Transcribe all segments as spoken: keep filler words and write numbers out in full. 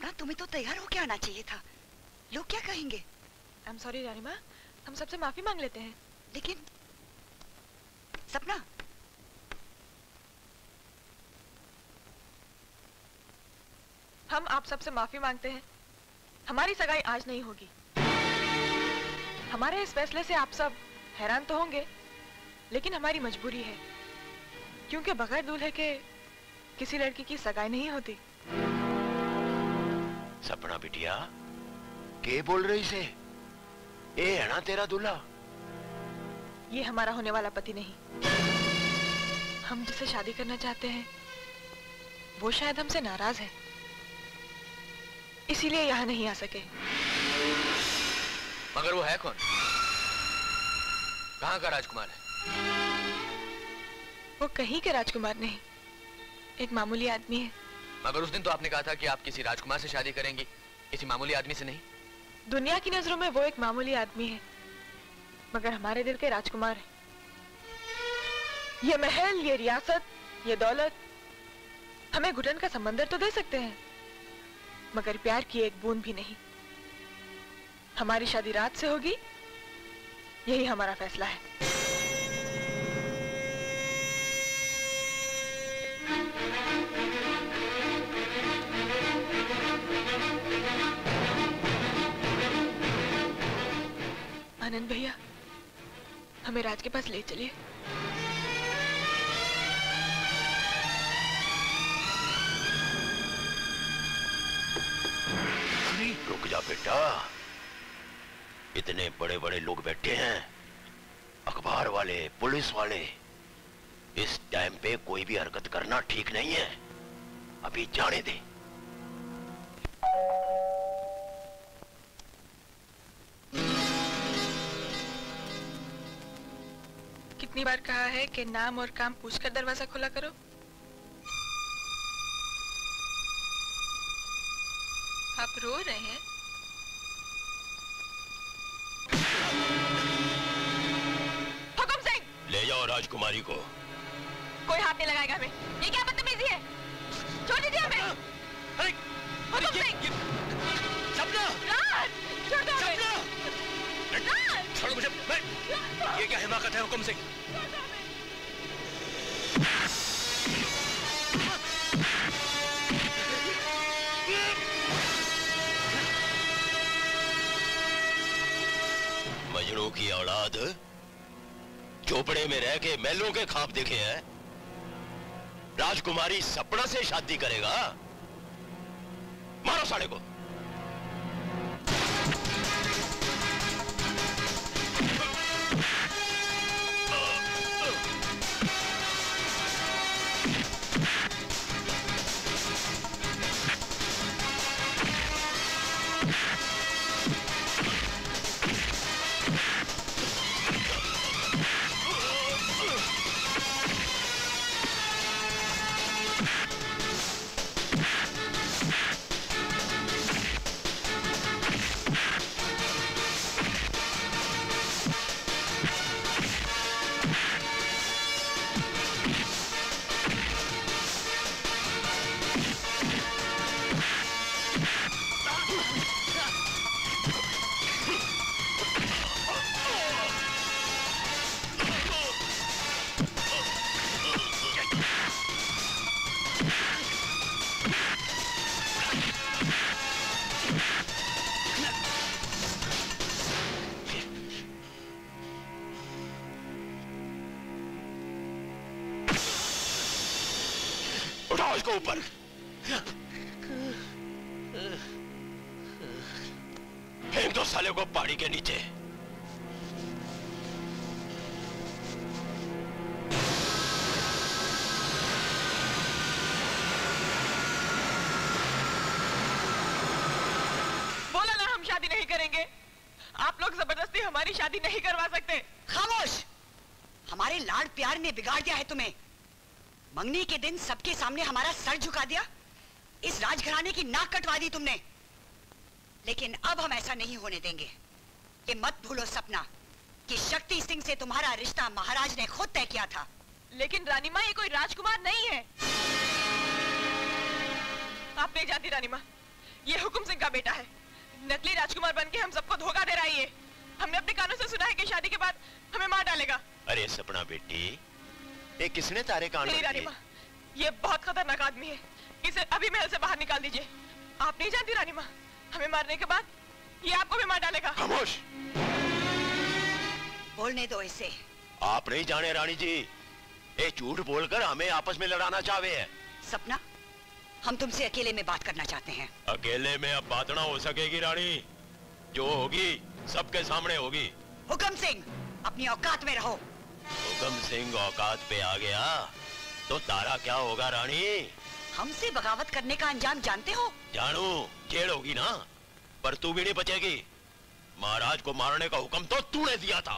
सपना, तुम्हें तो तैयार होके आना चाहिए था। लोग क्या कहेंगे? आई एम सॉरी रानी माँ, हम सबसे माफी मांग लेते हैं। लेकिन सपना, हम आप सबसे माफी मांगते हैं। हमारी सगाई आज नहीं होगी। हमारे इस फैसले से आप सब हैरान तो होंगे, लेकिन हमारी मजबूरी है, क्योंकि बगैर दूल्हे के किसी लड़की की सगाई नहीं होती। सपना बिटिया, के बोल रही से? ए है ना तेरा दूल्हा? ये हमारा होने वाला पति नहीं। हम जिससे शादी करना चाहते हैं वो शायद हमसे नाराज है, इसीलिए यहाँ नहीं आ सके। मगर वो है कौन? कहाँ का राजकुमार है? वो कहीं के राजकुमार नहीं, एक मामूली आदमी है। मगर उस दिन तो आपने कहा था कि आप किसी राजकुमार से शादी करेंगी, किसी मामूली आदमी से नहीं। दुनिया की नजरों में वो एक मामूली आदमी है, मगर हमारे दिल के राजकुमार है। ये महल, ये रियासत, ये दौलत हमें घुटन का समंदर तो दे सकते हैं, मगर प्यार की एक बूंद भी नहीं। हमारी शादी रात से होगी, यही हमारा फैसला है। आनंद भैया, हमें राज के पास ले चलिए। रुक जा बेटा, इतने बड़े बड़े लोग बैठे हैं, अखबार वाले, पुलिस वाले। इस टाइम पे कोई भी हरकत करना ठीक नहीं है, अभी जाने दे। कितनी बार कहा है कि नाम और काम पूछकर दरवाजा खुला करो। आप रो रहे हैं? हुकुम सिंह, ले जाओ राजकुमारी को। कोई हाथ नहीं लगाएगा हमें। ये क्या बदतमीजी है? छोड़ दीजिए हमें। अरे, हुकुम सिंह, सपना, राज, छोड़ दो हमें। राज, छोड़ो मुझे। मैं, ये क्या हिमाकत है हुकुम सिंह? मजनू की औलाद चोपड़े में रह के महलों के ख्वाब देखे हैं, राजकुमारी सपना से शादी करेगा? मारो साले को। इसको ऊपर। फेंक दो साले को पहाड़ी के नीचे। बोला ना हम शादी नहीं करेंगे। आप लोग जबरदस्ती हमारी शादी नहीं करवा सकते। खामोश! हमारे लाड प्यार ने बिगाड़ दिया है तुम्हें। मंगनी के दिन सबके सामने हमारा सर झुका दिया, इस राजघराने की नाक कटवा दी तुमने। लेकिन अब हम ऐसा नहीं होने देंगे। ये मत भूलो सपना कि शक्ति सिंह से तुम्हारा रिश्ता महाराज ने खुद तय किया था। लेकिन रानी माँ, ये कोई राजकुमार नहीं है। आप नहीं जानती रानी माँ, ये हुकुम सिंह का बेटा है। नकली राजकुमार बनके हम सबको धोखा दे रहा है ये। हमने अपने कानों से सुना है कि शादी के बाद हमें मार डालेगा। अरे सपना बेटी, ये किसने तारे कान मेरी रानी माँ, ये बहुत खतरनाक आदमी है। इसे अभी महल से बाहर निकाल दीजिए। आप नहीं जानती रानी माँ, हमें मारने के बाद ये आपको भी मार डालेगा। खामोश! बोलने दो इसे। आप नहीं जाने रानी जी, ये झूठ बोलकर हमें आपस में लड़ाना चाहते हैं। सपना, हम तुमसे अकेले में बात करना चाहते हैं। अकेले में अब बात ना हो सकेगी रानी, जो होगी सबके सामने होगी। हुकम सिंह, अपनी औकात में रहो। हुकम सिंह औकात पे आ गया तो तारा क्या होगा रानी? हमसे बगावत करने का अंजाम जानते हो? जानू, जेल होगी ना, पर तू भी नहीं बचेगी। महाराज को मारने का हुक्म तो तूने दिया था।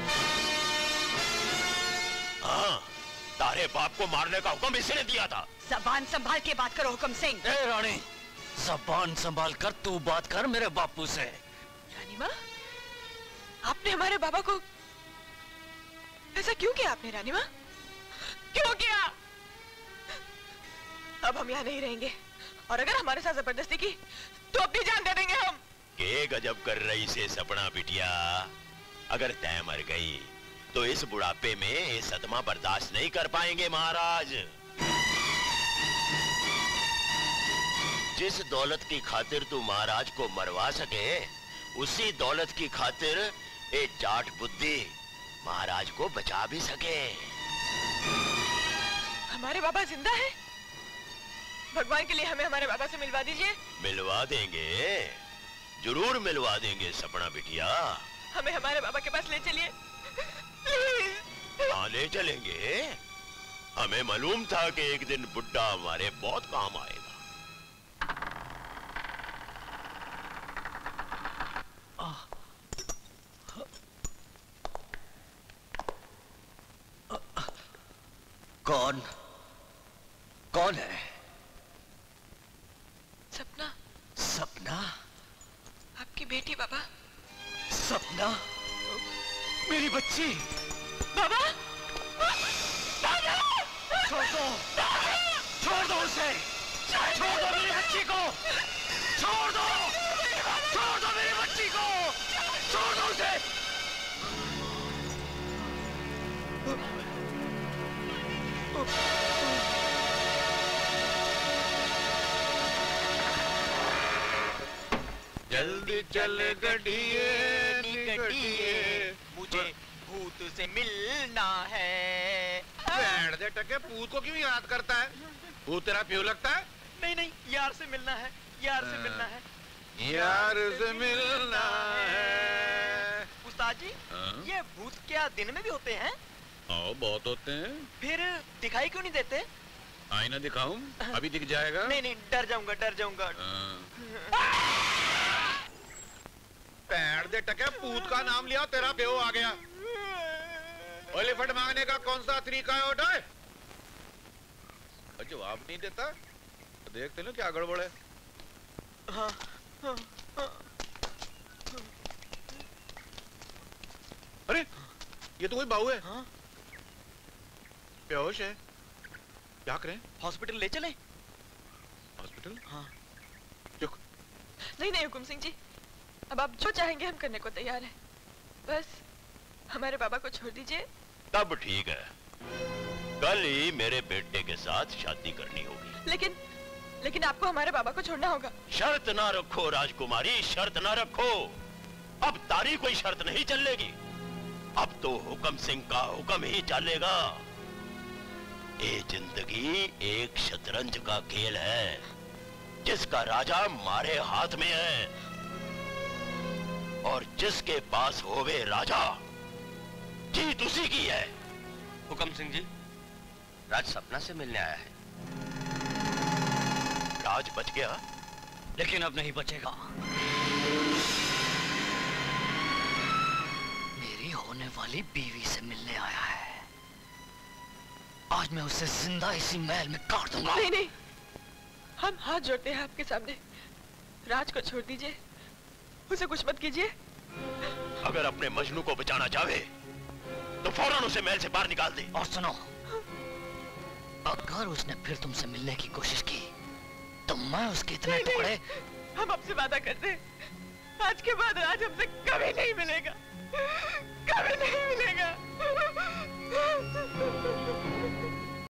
हाँ, तारे बाप को मारने का हुक्म इसने दिया था। जबान संभाल के बात करो हुकम सिंह। ए रानी, जबान संभाल कर तू बात कर मेरे बापू से। रानी माँ, आपने हमारे बाबा को ऐसा क्यों किया? आपने रानी माँ क्यों किया? अब हम यहाँ नहीं रहेंगे, और अगर हमारे साथ जबरदस्ती की तो अपनी जान दे देंगे हम। के गजब कर रही से सपना बिटिया, अगर तय मर गई तो इस बुढ़ापे में ये सदमा बर्दाश्त नहीं कर पाएंगे महाराज। जिस दौलत की खातिर तू महाराज को मरवा सके, उसी दौलत की खातिर एक जाट बुद्धि महाराज को बचा भी सके। हमारे बाबा जिंदा है? भगवान के लिए हमें हमारे बाबा से मिलवा दीजिए। मिलवा देंगे, जरूर मिलवा देंगे सपना बिटिया। हमें हमारे बाबा के पास ले चलिए। हाँ, ले चलेंगे। हमें मालूम था कि एक दिन बुड्ढा हमारे बहुत काम आएगा। कौन कौन है? सपना। सपना? आपकी बेटी बाबा। सपना, मेरी बच्ची। बाबा, छोड़ दो, छोड़ दो उसे, छोड़ दो मेरी बच्ची को, छोड़ दो, छोड़ दो मेरी बच्ची को, छोड़ दो उसे। जल्दी चल गढ़िए निकटिए, मुझे भूत से मिलना है। बैठ दे टके, भूत को क्यों याद करता है? भूत तेरा प्यो लगता है? नहीं नहीं, यार से मिलना है, यार से मिलना है, यार से मिलना है। उस्ताद जी, हाँ? ये भूत क्या दिन में भी होते हैं? हाँ, बहुत होते हैं। फिर दिखाई क्यों नहीं देते? आईना दिखाऊं? अभी दिख जाएगा। नहीं नहीं, डर जाऊंगा, डर जाऊंगा। पैर दे टके, भूत का नाम लिया, तेरा प्यो आ गया। एलिफेंट मांगने का कौन सा तरीका है ओटा? जवाब नहीं देता, देखते ना क्या गड़बड़ है। हाँ, हाँ, हाँ। अरे, ये तो कोई बाहू है। हाँ? बेहोश है, क्या करें? हॉस्पिटल ले चले? हॉस्पिटल? हाँ। चुप। नहीं नहीं हुकुम सिंह जी, अब आप जो चाहेंगे हम करने को तैयार हैं। बस हमारे बाबा को छोड़ दीजिए। तब ठीक है, कल ही मेरे बेटे के साथ शादी करनी होगी। लेकिन लेकिन आपको हमारे बाबा को छोड़ना होगा। शर्त ना रखो राजकुमारी, शर्त ना रखो। अब तारी कोई शर्त नहीं चलेगी, अब तो हुकम सिंह का हुक्म ही चलेगा। ये जिंदगी एक शतरंज का खेल है, जिसका राजा हमारे हाथ में है, और जिसके पास होवे राजा, जीत उसी की है। हुकम सिंह जी, राज सपना से मिलने आया है। राज बच गया, लेकिन अब नहीं बचेगा। मेरी होने वाली बीवी से मिलने आया है। आज मैं उसे जिंदा इसी महल में काट दूंगा। नहीं नहीं, हम हाथ जोड़ते हैं आपके सामने। राज को छोड़ दीजिए, उसे कुछ मत कीजिए। अगर अपने मजनू को बचाना चाहे तो फौरन उसे महल से बाहर निकाल दे। और सुनो, अगर उसने फिर तुमसे मिलने की कोशिश की तो मैं उसके इतने टुकड़े हम आपसे वादा करते हैं, आज के बाद राज हमसे कभी नहीं मिलेगा।